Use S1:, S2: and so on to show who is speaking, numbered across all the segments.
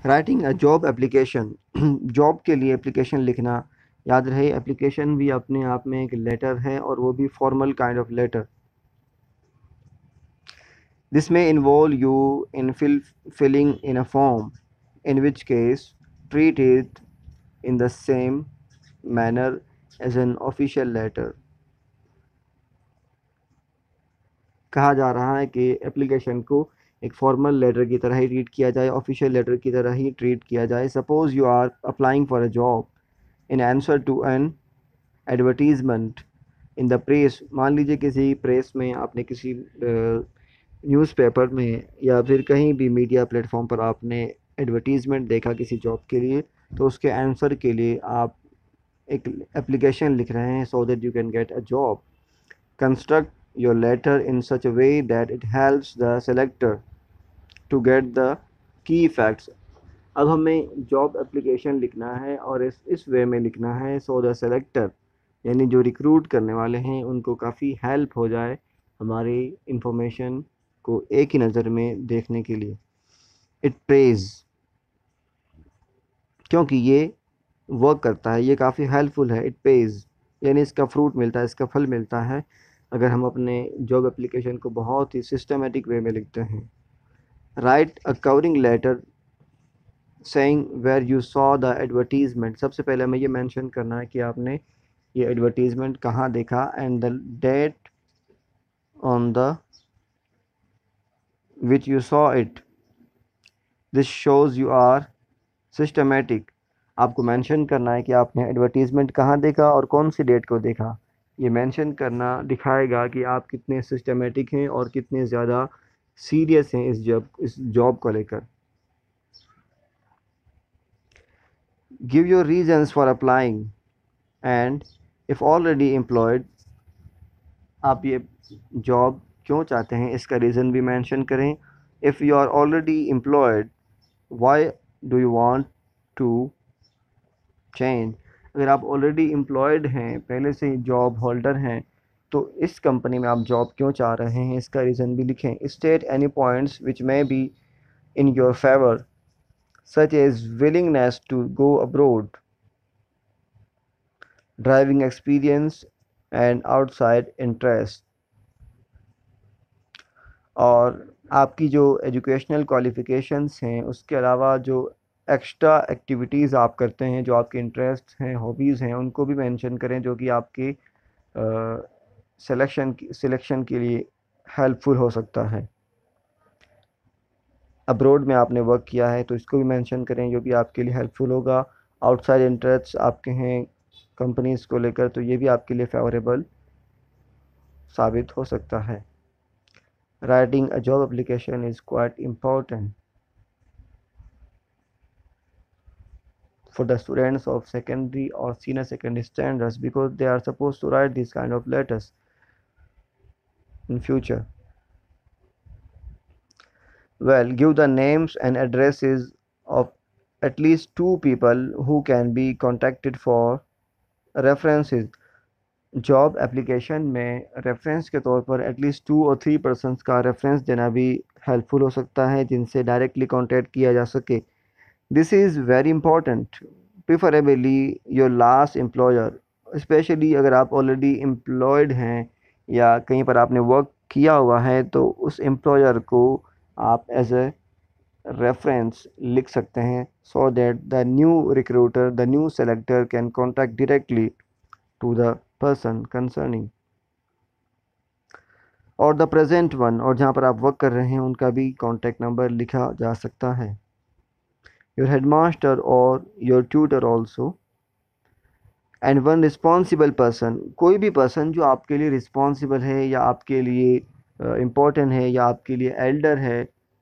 S1: Writing a job application job के लिए application लिखना। याद रहे एप्लीकेशन भी अपने आप में एक लेटर है और वो भी formal kind of letter. This may involve you in filling in a form, in which case treat it in the same manner as an official letter. कहा जा रहा है कि एप्लीकेशन को एक फॉर्मल लेटर की तरह ही ट्रीट किया जाए, ऑफिशियल लेटर की तरह ही ट्रीट किया जाए। Suppose you are applying for a job in answer to an advertisement in the press. मान लीजिए किसी प्रेस में आपने किसी न्यूज़पेपर में या फिर कहीं भी मीडिया प्लेटफॉर्म पर आपने एडवर्टीजमेंट देखा किसी जॉब के लिए, तो उसके आंसर के लिए आप एक एप्लीकेशन लिख रहे हैं so that you can get a job. Construct your letter in such a way that it helps the selector to get the key facts। अब हमें जॉब एप्लीकेशन लिखना है और इस वे में लिखना है सो द सेलेक्टर यानी जो रिक्रूट करने वाले हैं उनको काफ़ी हेल्प हो जाए हमारी इंफॉर्मेशन को एक ही नज़र में देखने के लिए। इट पेज, क्योंकि ये वर्क करता है, ये काफ़ी हेल्पफुल है। इट पेज यानी इसका फ्रूट मिलता है, इसका फल मिलता है अगर हम अपने जॉब एप्लीकेशन को बहुत ही सिस्टमेटिक वे में लिखते हैं। Write a covering letter saying where you saw the advertisement. सबसे पहले हमें ये मेंशन करना है कि आपने ये एडवर्टीजमेंट कहाँ देखा and the date on the which you saw it. This shows you are systematic. आपको मेंशन करना है कि आपने एडवर्टीजमेंट कहाँ देखा और कौन सी डेट को देखा। ये मेंशन करना दिखाएगा कि आप कितने सिस्टमेटिक हैं और कितने ज़्यादा सीरियस हैं इस जॉब को लेकर। Give your reasons for applying and if already employed. आप ये जॉब क्यों चाहते हैं इसका रीज़न भी मेंशन करें। If you are already employed, why do you want to change. अगर आप ऑलरेडी एम्प्लॉयड हैं, पहले से ही जॉब होल्डर हैं, तो इस कंपनी में आप जॉब क्यों चाह रहे हैं इसका रीज़न भी लिखें। State any points which may be in your favour such as willingness to go abroad, driving experience and outside interest. और आपकी जो एजुकेशनल क्वालिफ़िकेशंस हैं उसके अलावा जो एक्स्ट्रा एक्टिविटीज़ आप करते हैं, जो आपके इंटरेस्ट हैं, हॉबीज़ हैं, उनको भी मेंशन करें जो कि आपके सिलेक्शन के लिए हेल्पफुल हो सकता है। अब्रॉड में आपने वर्क किया है तो इसको भी मेंशन करें जो कि आपके लिए हेल्पफुल होगा। आउटसाइड इंटरेस्ट आपके हैं कंपनीज़ को लेकर, तो ये भी आपके लिए फेवरेबल साबित हो सकता है। Writing a job application is quite important for the students of secondary or senior secondary standards because they are supposed to write these kind of letters in future. Well, give the names and addresses of at least 2 people who can be contacted for references। Job application में reference के तौर पर at least 2 और 3 persons का reference देना भी helpful हो सकता है जिनसे डायरेक्टली कांटेक्ट किया जा सके। This is very important, preferably your last employer, especially अगर आप ऑलरेडी एम्प्लॉयड हैं या कहीं पर आपने वर्क किया हुआ है तो उस एम्प्लॉयर को आप एज ए रेफरेंस लिख सकते हैं so that the new recruiter, the new selector can contact directly to the person concerning. और द प्रेजेंट वन, और जहाँ पर आप वर्क कर रहे हैं उनका भी कॉन्टैक्ट नंबर लिखा जा सकता है। योर हेडमास्टर और your tutor also and one responsible person. कोई भी पर्सन जो आपके लिए रिस्पॉन्सिबल है या आपके लिए इम्पोर्टेंट है या आपके लिए एल्डर है,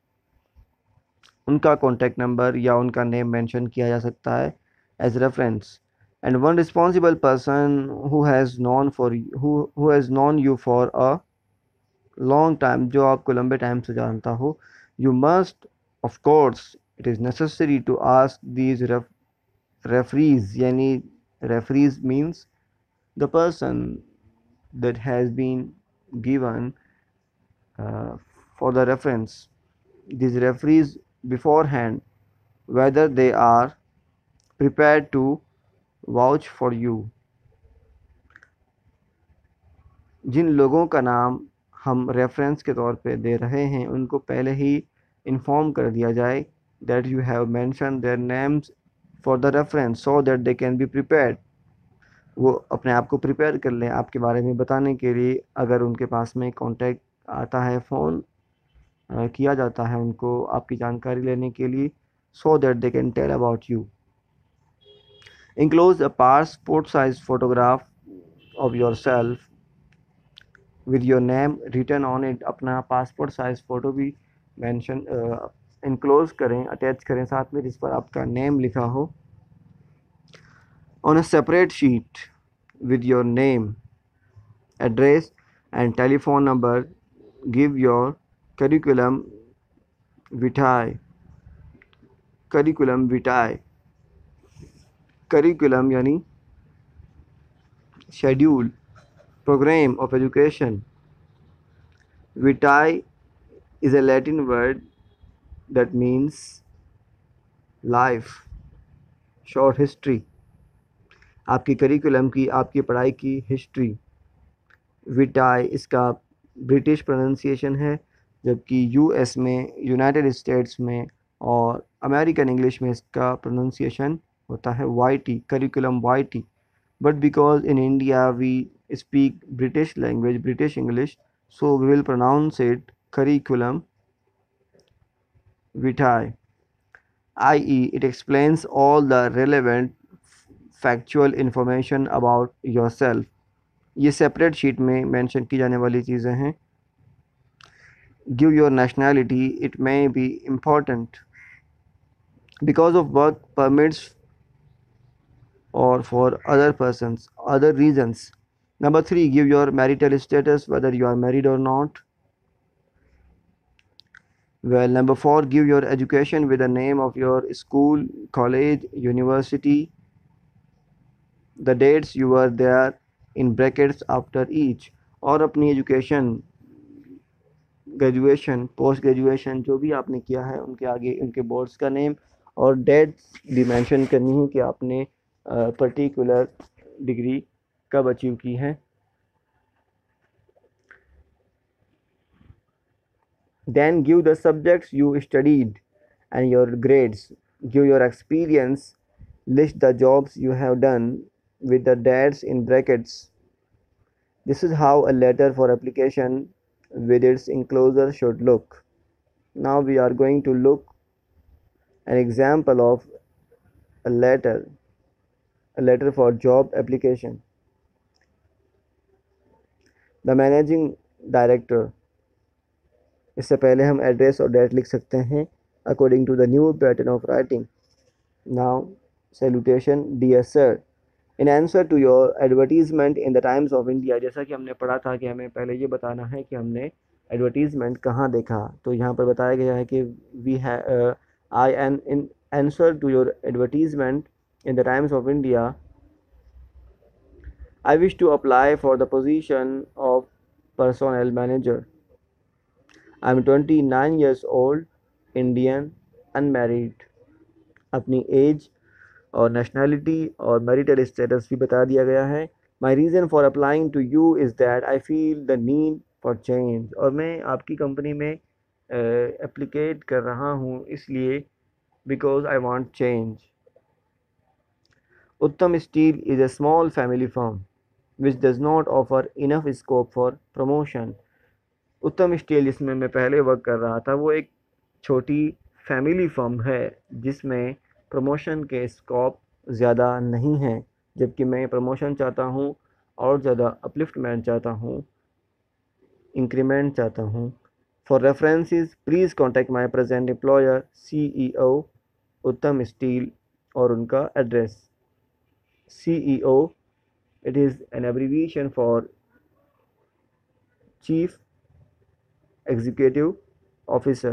S1: उनका कॉन्टैक्ट नंबर या उनका नेम मेंशन किया जा सकता है as reference. And one responsible person who has known you for a long time, जो आपको लंबे टाइम से जानता हो। You must of course it is necessary to ask these referees, यानी referees means the person that has been given uh, for the reference, these referees beforehand whether they are prepared to vouch for you. जिन लोगों का नाम हम reference के तौर पे दे रहे हैं उनको पहले ही इन्फॉर्म कर दिया जाए that you have mentioned their names for the reference so that they can be prepared. वो अपने आप को प्रिपेयर कर लें आपके बारे में बताने के लिए। अगर उनके पास में कांटेक्ट आता है, फ़ोन किया जाता है उनको आपकी जानकारी लेने के लिए, so that they can tell about you. Enclose a passport size photograph of yourself with your name written on it. अपना पासपोर्ट साइज फ़ोटो भी मेंशन इनक्लोज करें, अटैच करें साथ में, जिस पर आपका नेम लिखा हो। On a separate sheet with your name, address and telephone number, give your curriculum vitae. curriculum vitae curriculum यानी schedule, program of education. Vitae is a Latin word that means life, short history. आपकी curriculum की, आपकी पढ़ाई की history. विटाई इसका British pronunciation है, जबकि US में, यूनाइटेड स्टेट्स में और अमेरिकन इंग्लिश में इसका प्रोनाउंसिएशन होता है vitae, curriculum vitae. But because in India we speak British language, British English, so we will pronounce it curriculum vitae, i.e. it explains all the relevant factual information about yourself. ये separate sheet में mention की जाने वाली चीज़ें हैं। Give your nationality, it may be important because of work permits or for other persons, other reasons. Number 3, give your marital status, whether you are married or not. Well, number 4, give your education with the name of your school, college, university, the dates you were there in brackets after each. और अपनी education, graduation, post graduation जो भी आपने किया है उनके आगे उनके बोर्ड्स का नेम और डेट्स भी मेंशन करनी है कि आपने पर्टिकुलर डिग्री कब अचीव की है। Then give the subjects you studied and your grades. Give your experience. List the jobs you have done with the dates in brackets. This is how a letter for application with its enclosure should look. Now we are going to look an example of a letter for job application. The managing director. इससे पहले हम address और date लिख सकते हैं according to the new pattern of writing. Now salutation, dear sir, in answer to your advertisement in the Times of India. जैसा कि हमने पढ़ा था कि हमें पहले ये बताना है कि हमने एडवर्टीजमेंट कहाँ देखा, तो यहाँ पर बताया गया है कि we have I N in answer to your advertisement in the Times of India I wish to apply for the position of personnel manager. I am 29 years old, Indian, unmarried. अपनी एज और nationality और marital status भी बता दिया गया है। My reason for applying to you is that I feel the need for change. और मैं आपकी कंपनी में एप्लीकेट कर रहा हूँ इसलिए because I want change. Uttam Steel is a small family firm which does not offer enough scope for promotion. Uttam Steel जिसमें मैं पहले वर्क कर रहा था वो एक छोटी फैमिली फर्म है जिसमें प्रमोशन के स्कोप ज़्यादा नहीं है, जबकि मैं प्रमोशन चाहता हूँ और ज़्यादा अपलिफ्टमेंट चाहता हूँ, इंक्रीमेंट चाहता हूँ। For references please contact my present employer CEO Uttam Steel और उनका address. CEO, it is an abbreviation for Chief Executive Officer.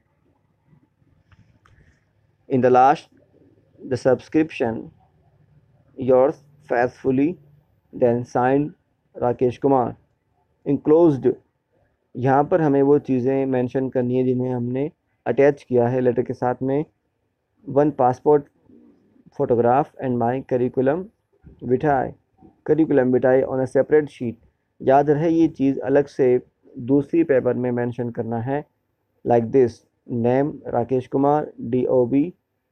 S1: In the last, the subscription, yours faithfully, then signed Rakesh Kumar. Enclosed, यहाँ पर हमें वो चीज़ें मेंशन करनी है जिन्हें हमने अटैच किया है लेटर के साथ में। 1 passport photograph and my curriculum vitae on a separate sheet. याद रहे ये चीज़ अलग से दूसरी पेपर में मेंशन करना है. Like this, name Rakesh Kumar, DOB,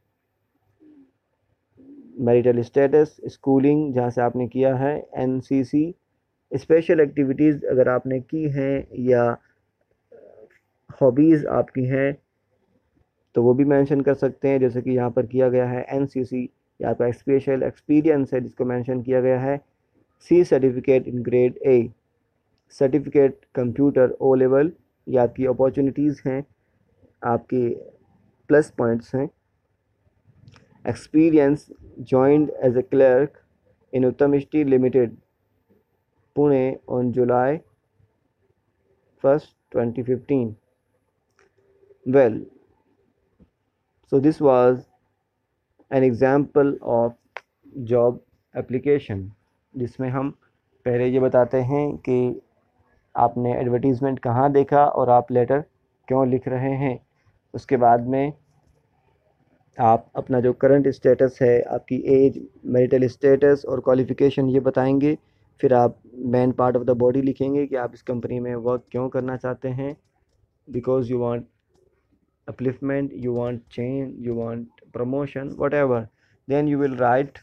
S1: marital status, schooling जहाँ से आपने किया है, NCC, स्पेशल एक्टिविटीज़ अगर आपने की हैं या हॉबीज़ आपकी हैं तो वो भी मेंशन कर सकते हैं, जैसे कि यहाँ पर किया गया है NCC, या आपका स्पेशल एक्सपीरियंस है जिसको मेंशन किया गया है. C certificate in grade A, certificate computer O level, ये आपकी अपॉर्चुनिटीज़ हैं, आपके प्लस पॉइंट्स हैं. Experience joined as a clerk in Uttam Steel Limited, Pune on July 1st, 2015. Well, so this was an example of job application, जिसमें हम पहले ये बताते हैं कि आपने एडवर्टीज़मेंट कहाँ देखा और आप लेटर क्यों लिख रहे हैं. उसके बाद में आप अपना जो करंट स्टेटस है, आपकी एज, मैरिटल स्टेटस और क्वालिफ़िकेशन ये बताएंगे. फिर आप main part of the body लिखेंगे कि आप इस कंपनी में वर्क क्यों करना चाहते हैं. Because you want upliftment, you want change, you want promotion, whatever. Then you will write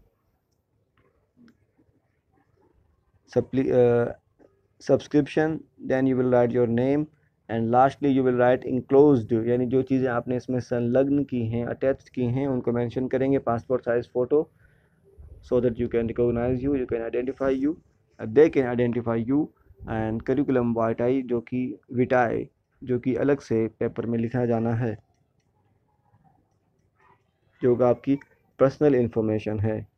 S1: subscription, then you will write your name, and lastly you will write enclosed, यानी जो चीज़ें आपने इसमें संलग्न की हैं, अटैच की हैं, उनको मेंशन करेंगे. Passport size photo, so that you can recognize you, you can identify you, they can identify you. and curriculum vitae जो कि अलग से पेपर में लिखा जाना है, जो आपकी पर्सनल इंफॉर्मेशन है.